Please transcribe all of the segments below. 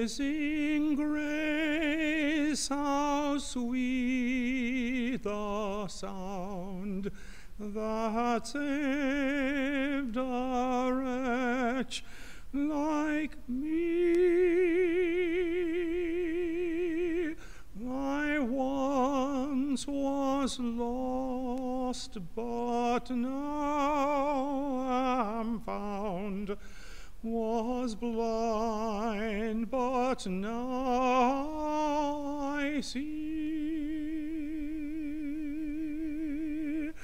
Amazing grace, how sweet the sound that saved a wretch like me. I once was lost, but now am found, was blind, but now I see.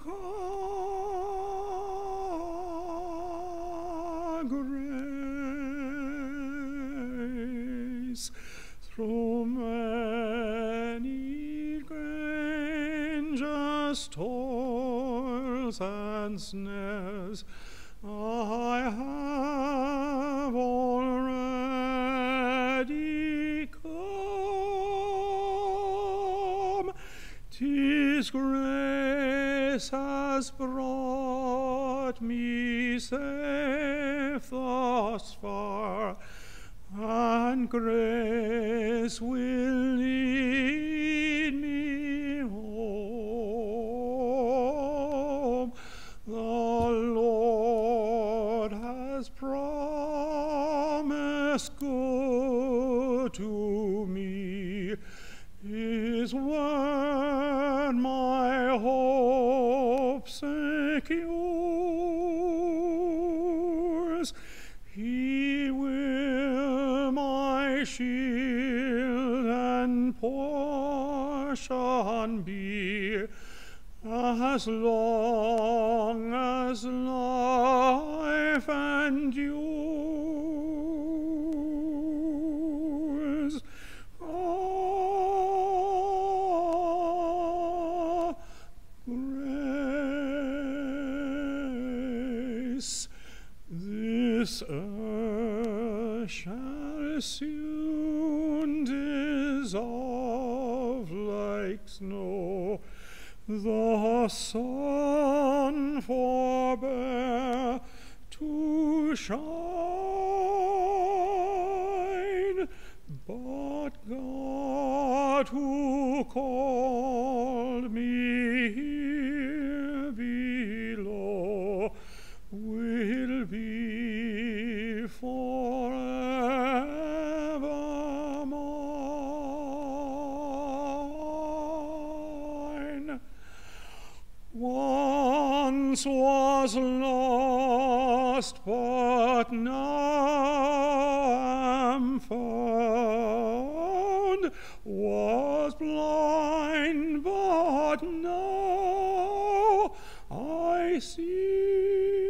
Ah, grace, through many dangerous toils and snares, I have already come. 'Tis grace has brought me safe thus far, and grace will lead me home. The Lord has promised good to me. His word my hope secures. He will my shield and portion be, as long as life endures. Ah, grace, this earth shall soon dissolve like snow. The sun forbear to shine, but God who called me here below will be forever mine. Once was lost, but now am found, was blind, but now I see.